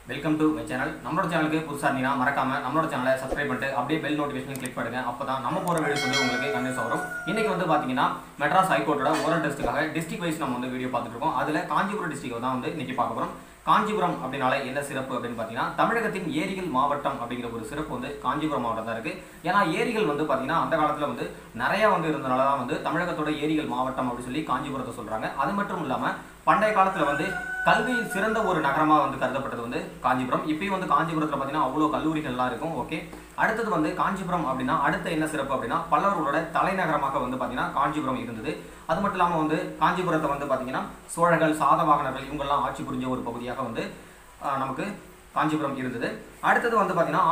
Welcome to my channel. நம்மளோட சேனலுக்கு புதுசாக இருந்தீங்கன்னா மறக்காம நம்மளோட சேனலை சப்ஸ்கிரைப் பண்ணிட்டு அப்படியே பெல் நோட்டிஃபிகேஷன் கிளிக் பண்ணுங்க. அப்போ தான் நம்ம போகிற வீடியோஸ் வந்து உங்களுக்கு கன்வியூஸ் வரும். இன்னைக்கு வந்து பார்த்தீங்கன்னா மெட்ராஸ் ஹைகோர்ட்டோட ஓரல் டெஸ்ட்டுக்காக டிஸ்ட்ரிக்ட் வைஸ் நம்ம வந்து வீடியோ பார்த்துட்டு இருக்கோம். அதில் காஞ்சிபுரம் டிஸ்ட்ரிக்ட் தான் வந்து இன்னைக்கு பார்க்க போகிறோம். காஞ்சிபுரம் அப்படின்னால என்ன சிறப்பு அப்படின்னு பார்த்தீங்கன்னா, தமிழகத்தின் ஏரிகள் மாவட்டம் அப்படிங்கிற ஒரு சிறப்பு வந்து காஞ்சிபுரம் மாவட்டம் தான் இருக்குது. ஏன்னா ஏரிகள் வந்து பார்த்தீங்கன்னா அந்த காலத்தில் வந்து நிறையா வந்து இருந்தனால தான் வந்து தமிழகத்தோட ஏரிகள் மாவட்டம் அப்படின்னு சொல்லி காஞ்சிபுரத்தை சொல்கிறாங்க. அது மட்டும் இல்லாமல் பண்டைய காலத்தில் வந்து கல்வியில் சிறந்த ஒரு நகரமாக வந்து கருதப்பட்டது வந்து காஞ்சிபுரம். இப்பயும் வந்து காஞ்சிபுரத்தில் பார்த்தீங்கன்னா அவ்வளோ கல்லூரிகள்லாம் இருக்கும். ஓகே, அடுத்தது வந்து காஞ்சிபுரம் அப்படின்னா அடுத்த என்ன சிறப்பு அப்படின்னா, பல்லவர்களோட தலைநகரமாக வந்து பார்த்தீங்கன்னா காஞ்சிபுரம் இருந்தது. அது மட்டும் இல்லாமல் வந்து காஞ்சிபுரத்தை வந்து பார்த்தீங்கன்னா சோழர்கள், சாதவாகனர்கள் இவங்கெல்லாம் ஆட்சி புரிஞ்ச ஒரு பகுதியாக வந்து நமக்கு காஞ்சிபுரம் இருந்தது. அடுத்தது வந்து பார்த்தீங்கன்னா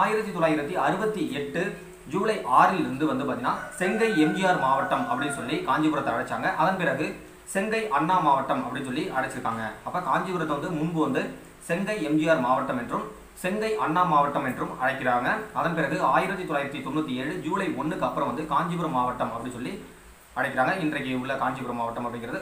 1968 ஜூலை 6 வந்து பார்த்தீங்கன்னா செங்கை எம்ஜிஆர் மாவட்டம் அப்படின்னு சொல்லி காஞ்சிபுரத்தை அழைச்சாங்க. அதன் பிறகு செங்கை அண்ணா மாவட்டம் அப்படின்னு சொல்லி அழைச்சிருக்காங்க. அப்போ காஞ்சிபுரத்தை வந்து முன்பு வந்து செங்கை எம்ஜிஆர் மாவட்டம் என்றும் செங்கை அண்ணா மாவட்டம் என்றும் அழைக்கிறாங்க. அதன் பிறகு 1997 ஜூலை 1க்கு அப்புறம் வந்து காஞ்சிபுரம் மாவட்டம் அப்படின்னு சொல்லி அழைக்கிறாங்க. இன்றைக்கு உள்ள காஞ்சிபுரம் மாவட்டம் அப்படிங்கிறது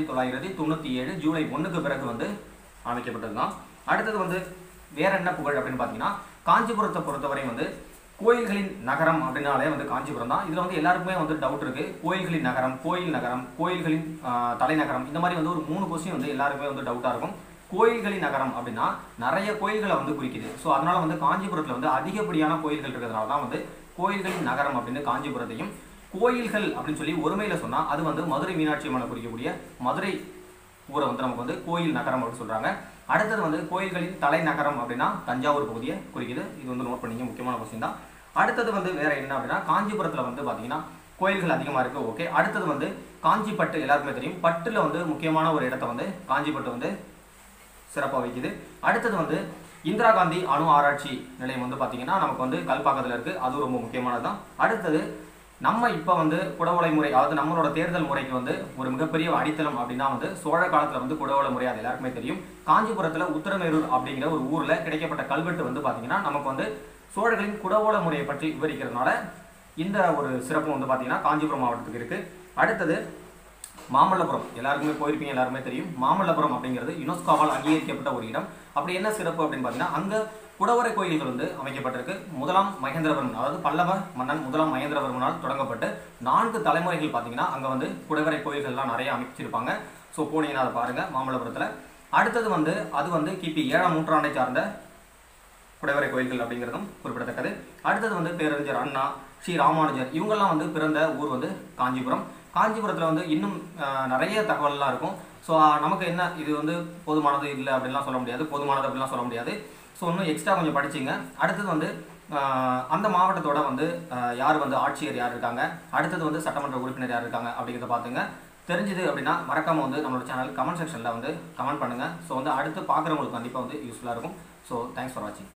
1997 ஜூலை 1க்கு பிறகு வந்து அமைக்கப்பட்டது தான். அடுத்தது வந்து வேற என்ன புகழ் அப்படின்னு பார்த்தீங்கன்னா, காஞ்சிபுரத்தை பொறுத்தவரை வந்து கோயில்களின் நகரம் அப்படின்னாலே வந்து காஞ்சிபுரம் தான். இதில் வந்து எல்லாருக்குமே வந்து டவுட் இருக்கு. கோயில்களின் நகரம், கோயில் நகரம், கோயில்களின் தலைநகரம், இந்த மாதிரி வந்து ஒரு 3 கொஸ்டின் வந்து எல்லாருக்குமே வந்து டவுட்டாக இருக்கும். கோயில்களின் நகரம் அப்படின்னா நிறைய கோயில்களை வந்து குறிக்குது. ஸோ அதனால வந்து காஞ்சிபுரத்தில் வந்து அதிகப்படியான கோயில்கள் இருக்கிறதுனால தான் வந்து கோயில்களின் நகரம் அப்படின்னு காஞ்சிபுரத்தையும், கோயில்கள் அப்படின்னு சொல்லி ஒருமையில் சொன்னால் அது வந்து மதுரை மீனாட்சி அம்மனை குறிக்கக்கூடிய மதுரை ஊரை வந்து நமக்கு வந்து கோயில் நகரம் அப்படின்னு சொல்கிறாங்க. அடுத்தது வந்து கோயில்களின் தலைநகரம் அப்படின்னா தஞ்சாவூர் பகுதியை குறிக்குது. இது வந்து நோட் பண்ணிங்க, முக்கியமான கொஸ்டின் தான். அடுத்தது வந்து வேற என்ன அப்படின்னா, காஞ்சிபுரத்தில் வந்து பார்த்தீங்கன்னா கோயில்கள் அதிகமாக இருக்குது. ஓகே, அடுத்தது வந்து காஞ்சிப்பட்டு எல்லாருக்குமே தெரியும். பட்டில் வந்து முக்கியமான ஒரு இடத்த வந்து காஞ்சிப்பட்டு வந்து சிறப்பாக வைக்குது. அடுத்தது வந்து இந்திரா காந்தி அணு ஆராய்ச்சி நிலையம் வந்து பார்த்தீங்கன்னா நமக்கு வந்து கல்பாக்கத்தில் இருக்குது. அது ரொம்ப முக்கியமானது தான். அடுத்தது நம்ம இப்போ வந்து குடவோலை முறை, அதாவது நம்மளோட தேர்தல் முறைக்கு வந்து ஒரு மிகப்பெரிய அடித்தளம் அப்படின்னா வந்து சோழ காலத்தில் வந்து குடவோலை முறை, அது எல்லாருக்குமே தெரியும். காஞ்சிபுரத்தில் உத்தரமேரூர் அப்படிங்கிற ஒரு ஊரில் கிடைக்கப்பட்ட கல்வெட்டு வந்து பார்த்தீங்கன்னா நமக்கு வந்து சோழர்களின் குடவோலை முறையை பற்றி விவரிக்கிறதுனால இந்த ஒரு சிறப்பு வந்து பார்த்தீங்கன்னா காஞ்சிபுரம் மாவட்டத்துக்கு இருக்குது. அடுத்தது மாமல்லபுரம், எல்லாருக்குமே போயிருப்பீங்க, எல்லாருமே தெரியும். மாமல்லபுரம் அப்படிங்கிறது யுனெஸ்கோவால் அங்கீகரிக்கப்பட்ட ஒரு இடம். அப்படி என்ன சிறப்பு அப்படின்னு பார்த்தீங்கன்னா, அங்கே குடவரை கோயில்கள் வந்து அமைக்கப்பட்டிருக்கு. முதலாம் மகேந்திரவர்மன், அதாவது பல்லவ மன்னன் முதலாம் மகேந்திரவர்மனால் தொடங்கப்பட்டு 4 தலைமுறைகள் பார்த்தீங்கன்னா அங்கே வந்து குடவரை கோயில்கள்லாம் நிறைய அமைச்சிருப்பாங்க. ஸோ போனீங்கன்னா அதை பாருங்கள் மாமல்லபுரத்தில். அடுத்தது வந்து அது வந்து கிபி 7ஆம் நூற்றாண்டை சார்ந்த குடவரை கோயில்கள் அப்படிங்கிறதும் குறிப்பிடத்தக்கது. அடுத்தது வந்து பேரறிஞர் அண்ணா, ஸ்ரீ ராமானுஜர் இவங்கெல்லாம் வந்து பிறந்த ஊர் வந்து காஞ்சிபுரம். காஞ்சிபுரத்தில் வந்து இன்னும் நிறைய தகவல்லாம் இருக்கும். ஸோ நமக்கு என்ன இது வந்து போதுமானது இல்லை அப்படின்லாம் சொல்ல முடியாது, போதுமானது அப்படின்லாம் சொல்ல முடியாது. ஸோ இன்னும் எக்ஸ்ட்ரா கொஞ்சம் படிச்சிங்க. அடுத்தது வந்து அந்த மாவட்டத்தோட வந்து யார் வந்து ஆட்சியர் யார் இருக்காங்க, அடுத்தது வந்து சட்டமன்ற உறுப்பினர் யார் இருக்காங்க அப்படிங்கிறத பார்த்துங்க. தெரிஞ்சுது அப்படின்னா மறக்காமல் வந்து நம்மளோட சேனல் கமெண்ட் செக்ஷனில் வந்து கமெண்ட் பண்ணுங்கள். ஸோ வந்து அடுத்து பார்க்குறவங்களுக்கு கண்டிப்பாக வந்து யூஸ்ஃபுல்லாக இருக்கும். ஸோ தேங்க்ஸ் ஃபார் வாட்சிங்.